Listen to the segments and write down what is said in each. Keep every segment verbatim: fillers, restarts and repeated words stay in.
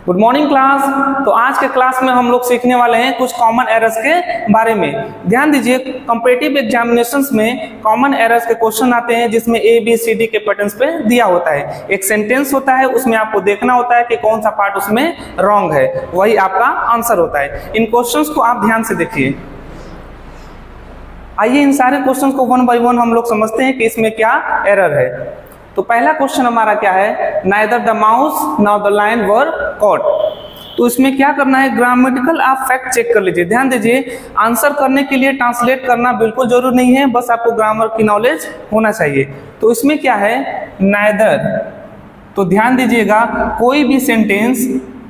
Good morning class. तो आज के क्लास में हम लोग सीखने वाले हैं कुछ कॉमन एरर्स के बारे में। ध्यान दीजिए, कॉम्पिटिटिव एग्जामिनेशंस में कॉमन एरर्स के क्वेश्चन आते हैं जिसमें ए बी सी डी के पैटर्न्स पे दिया होता है। एक सेंटेंस होता है, उसमें आपको देखना होता है कि कौन सा पार्ट उसमें रॉन्ग है, वही आपका आंसर होता है। इन क्वेश्चंस को आप ध्यान से देखिए। आइए इन सारे क्वेश्चंस को वन बाय वन हम लोग समझते हैं कि इसमें क्या एरर है। तो पहला क्वेश्चन हमारा क्या है, neither the mouse nor the lion were caught. तो इसमें क्या करना है, ग्रामेटिकल आप फैक्ट चेक कर लीजिए। ध्यान दीजिए, आंसर करने के लिए ट्रांसलेट करना बिल्कुल जरूरी नहीं है, बस आपको ग्रामर की नॉलेज होना चाहिए। तो इसमें क्या है, नाइदर। तो ध्यान दीजिएगा, कोई भी सेंटेंस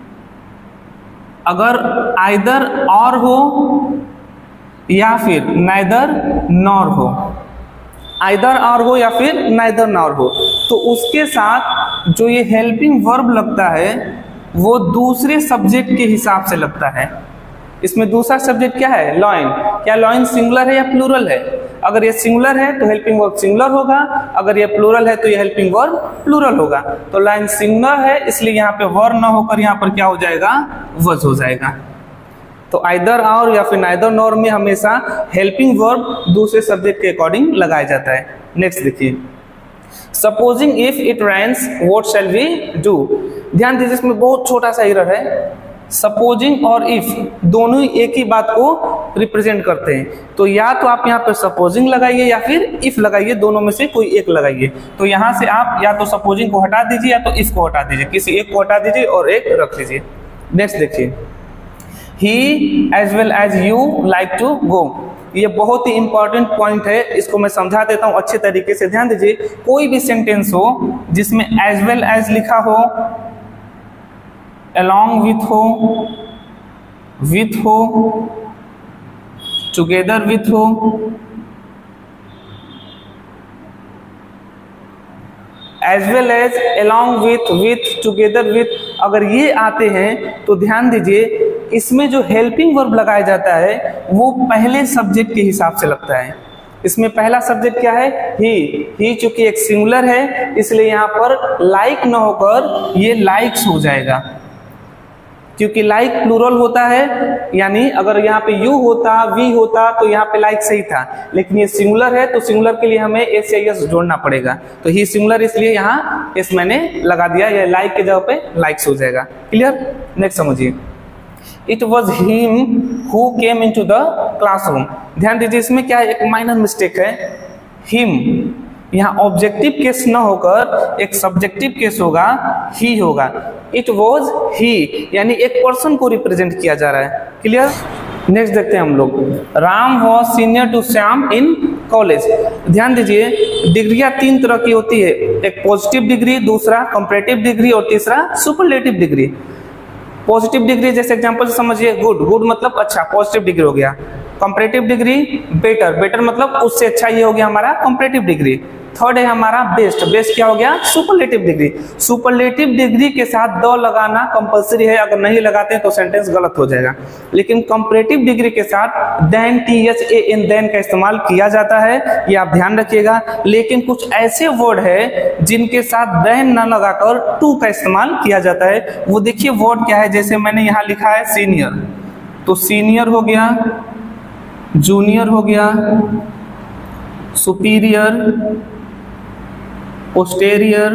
अगर आइदर और हो या फिर नाइदर नॉर हो, आइदर और हो या फिर नाइदर नॉर हो, तो उसके साथ जो ये हेल्पिंग वर्ब लगता है वो दूसरे सब्जेक्ट के हिसाब से लगता है। इसमें दूसरा सब्जेक्ट क्या है, लॉइन। क्या लॉइन सिंगुलर है या प्लूरल है? अगर ये सिंगुलर है तो हेल्पिंग वर्ब सिंगुलर होगा, अगर ये प्लूरल है तो ये हेल्पिंग वर्ब प्लूरल होगा। तो लाइन सिंगुलर है, इसलिए यहाँ पे वर ना होकर यहाँ पर क्या हो जाएगा, वज हो जाएगा। तो आइदर और या फिर नाइदर नॉर में हमेशा हेल्पिंग वर्ब दूसरे सब्जेक्ट के अकॉर्डिंग लगाया जाता है। नेक्स्ट देखिए, supposing if it rains what shall we do. ध्यान दीजिए, इसमें बहुत छोटा सा एरर है। सपोजिंग और इफ दोनों ही एक ही बात को रिप्रेजेंट करते हैं। तो या तो आप यहाँ पर सपोजिंग लगाइए या फिर इफ लगाइए, दोनों में से कोई एक लगाइए। तो यहाँ से आप या तो सपोजिंग को हटा दीजिए या तो इफ को हटा दीजिए, किसी एक को हटा दीजिए और एक रख लीजिए। नेक्स्ट देखिए, He as well as you like to go। ये बहुत ही इंपॉर्टेंट पॉइंट है, इसको मैं समझा देता हूँ अच्छे तरीके से। ध्यान दीजिए, कोई भी सेंटेंस हो जिसमें as well as लिखा हो, along with हो, with हो, together with हो, as well as, along with, with, together with, अगर ये आते हैं तो ध्यान दीजिए, इसमें जो हेल्पिंग वर्ब लगाया जाता है वो पहले सब्जेक्ट के हिसाब से लगता है। इसमें पहला सब्जेक्ट क्या है, ही। ही चूंकि एक सिंगुलर है, इसलिए यहाँ पर लाइक न होकर ये लाइक्स हो जाएगा, क्योंकि लाइक प्लूरल होता है। यानी अगर यहाँ पे यू होता, वी होता, तो यहाँ पे लाइक सही था, लेकिन ये सिंगुलर है तो सिंगुलर के लिए हमें एस या एस जोड़ना पड़ेगा। तो ही सिंगुलर, इसलिए यहाँ एस मैंने लगा दिया, ये लाइक के जगह पे लाइक्स हो जाएगा। क्लियर? नेक्स्ट समझिए, it was him who came into the classroom. ध्यान दीजिए, इसमें क्या है, एक माइनर मिस्टेक है। हिम यहाँ ऑब्जेक्टिव केस न होकर एक सब्जेक्टिव केस होगा, ही होगा। इट वॉज ही, यानी एक पर्सन को रिप्रेजेंट किया जा रहा है। क्लियर? नेक्स्ट देखते हैं हम लोग, Ram was senior to Shyam in college. ध्यान दीजिए, डिग्रियां तीन तरह की होती है, एक पॉजिटिव डिग्री, दूसरा कंपैरेटिव डिग्री और तीसरा सुपरलेटिव डिग्री। पॉजिटिव डिग्री जैसे एग्जांपल से समझिए, गुड। गुड मतलब अच्छा, पॉजिटिव डिग्री हो गया। Comparative degree better. बेटर मतलब उससे अच्छा, ये हो गया हमारा कंपैरेटिव डिग्री। थर्ड है हमारा बेस्ट। बेस्ट क्या हो गया, सुपरलेटिव डिग्री। सुपरलेटिव डिग्री के साथ द लगाना कंपलसरी है, अगर नहीं लगाते हैं तो सेंटेंस गलत हो जाएगा। लेकिन कंपैरेटिव डिग्री के साथ than, T H A N, than का इस्तेमाल किया जाता है, ये आप ध्यान रखिएगा। लेकिन कुछ ऐसे वर्ड है जिनके साथ देन न लगाकर टू का इस्तेमाल किया जाता है। वो देखिए वर्ड क्या है, जैसे मैंने यहाँ लिखा है सीनियर, तो सीनियर हो गया, जूनियर हो गया, सुपीरियर, पोस्टेरियर,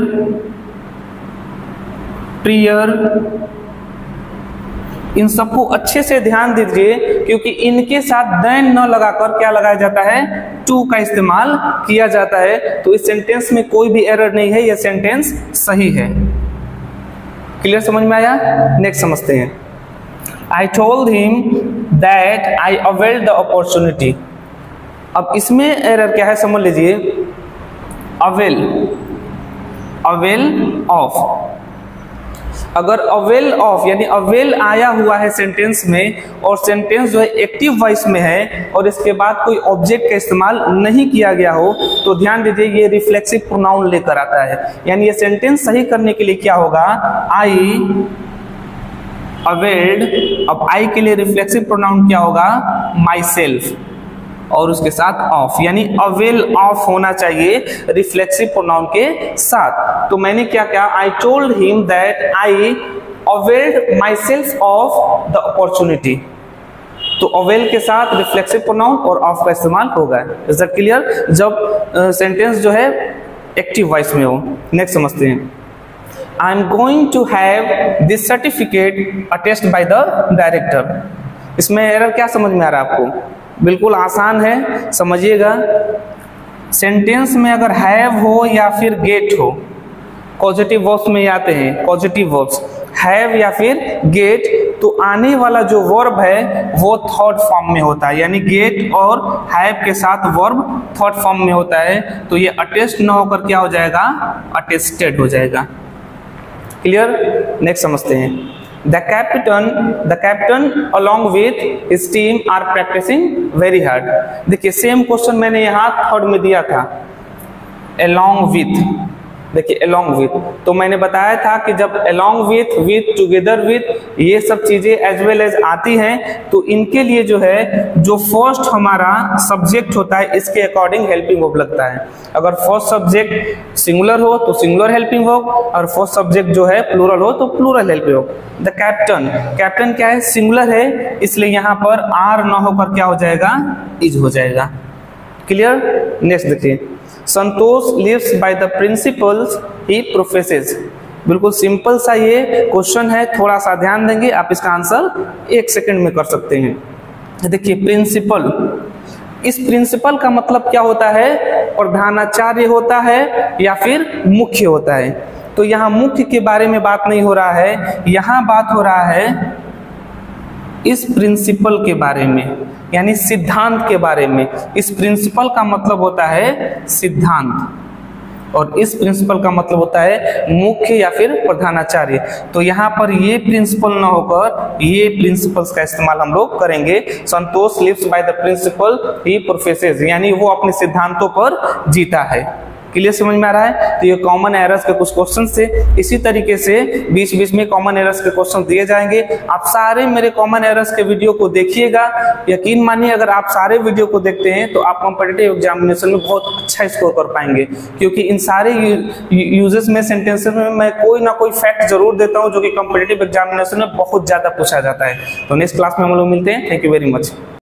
प्रियर। इन सबको अच्छे से ध्यान दीजिए, क्योंकि इनके साथ देन न लगाकर क्या लगाया जाता है, टू का इस्तेमाल किया जाता है। तो इस सेंटेंस में कोई भी एरर नहीं है, यह सेंटेंस सही है। क्लियर, समझ में आया? नेक्स्ट समझते हैं, I told him that I availed the opportunity। अब इसमें एरर क्या है समझ लीजिए, अवेल, अवेल ऑफ। अगर अवेल ऑफ यानी अवेल आया हुआ है सेंटेंस में, और सेंटेंस जो है एक्टिव वॉइस में है और इसके बाद कोई ऑब्जेक्ट का इस्तेमाल नहीं किया गया हो, तो ध्यान दीजिए ये रिफ्लेक्सिव प्रोनाउन लेकर आता है। यानी ये सेंटेंस सही करने के लिए क्या होगा, आई अवेल्ड। अब आई के लिए रिफ्लेक्सिव प्रोनाउन क्या होगा, माई सेल्फ। और उसके साथ ऑफ, यानी अवेल ऑफ होना चाहिए रिफ्लेक्सिव प्रोनाउन के साथ। तो मैंने क्या किया, I told him that I availed myself of the opportunity. तो अवेल के साथ रिफ्लेक्सिव प्रोनाउन और ऑफ का इस्तेमाल होगा। Is that clear? जब सेंटेंस uh, जो है एक्टिव वॉइस में हो। नेक्स्ट समझते हैं। I am going to have this certificate attested by the director. इसमें एरर क्या समझ में आ रहा है आपको? बिल्कुल आसान है, समझिएगा। सेंटेंस में अगर हैव हो या फिर गेट हो, पॉजिटिव वर्ब्स में आते हैं पॉजिटिव वर्ब्स, हैव या फिर गेट, तो आने वाला जो वर्ब है वो थर्ड फॉर्म में होता है, यानी गेट और हैव के साथ वर्ब थर्ड फॉर्म में होता है। तो ये अटेस्ट ना होकर क्या हो जाएगा? अटेस्टेड हो जाएगा। क्लियर? नेक्स्ट समझते हैं। The captain the captain along with his team are practising very hard. देखिए सेम क्वेश्चन मैंने यहाँ थर्ड में दिया था, अलॉन्ग विथ। देखिए along with, तो मैंने बताया था कि जब along with, with, together with, ये सब चीजें as well as आती हैं, तो इनके लिए जो है जो फर्स्ट हमारा सब्जेक्ट होता है इसके अकॉर्डिंग हेल्पिंग वर्ब लगता है। अगर फर्स्ट सब्जेक्ट सिंगुलर हो तो सिंगुलर हेल्पिंग वर्ब, और फर्स्ट सब्जेक्ट जो है प्लूरल हो तो plural helping verb. The captain, captain क्या है? सिंगुलर है, इसलिए यहाँ पर आर न होकर क्या हो जाएगा? इज हो जाएगा। क्लियर? नेक्स्ट देखिए। Santosh lives by the principles he professes. बिल्कुल सिंपल सा ये क्वेश्चन है, थोड़ा सा ध्यान देंगे आप इसका आंसर एक सेकंड में कर सकते हैं। देखिए प्रिंसिपल, इस प्रिंसिपल का मतलब क्या होता है? प्रधानाचार्य होता है या फिर मुख्य होता है। तो यहाँ मुख्य के बारे में बात नहीं हो रहा है, यहाँ बात हो रहा है इस प्रिंसिपल के बारे में, यानी सिद्धांत के बारे में। इस प्रिंसिपल का मतलब होता है सिद्धांत, और इस प्रिंसिपल का मतलब होता है मुख्य या फिर प्रधानाचार्य। तो यहाँ पर ये प्रिंसिपल न होकर ये प्रिंसिपल्स का इस्तेमाल हम लोग करेंगे। Santosh lives by the principle he professes, यानी वो अपने सिद्धांतों पर जीता है। क्लियर समझ में आ रहा है? तो ये कॉमन एरर्स के कुछ क्वेश्चन थे। इसी तरीके से बीच बीच में कॉमन एरर्स के क्वेश्चन दिए जाएंगे। आप सारे मेरे कॉमन एरर्स के वीडियो को देखिएगा। यकीन मानिए अगर आप सारे वीडियो को देखते हैं तो आप कॉम्पिटिटिव एग्जामिनेशन में बहुत अच्छा स्कोर कर पाएंगे, क्योंकि इन सारे यूजेस में सेंटेंसेस में मैं कोई ना कोई फैक्ट जरूर देता हूँ जो कि कॉम्पिटिटिव एग्जामिनेशन में बहुत ज्यादा पूछा जाता है। तो नेक्स्ट क्लास में हम लोग मिलते हैं। Thank you very much.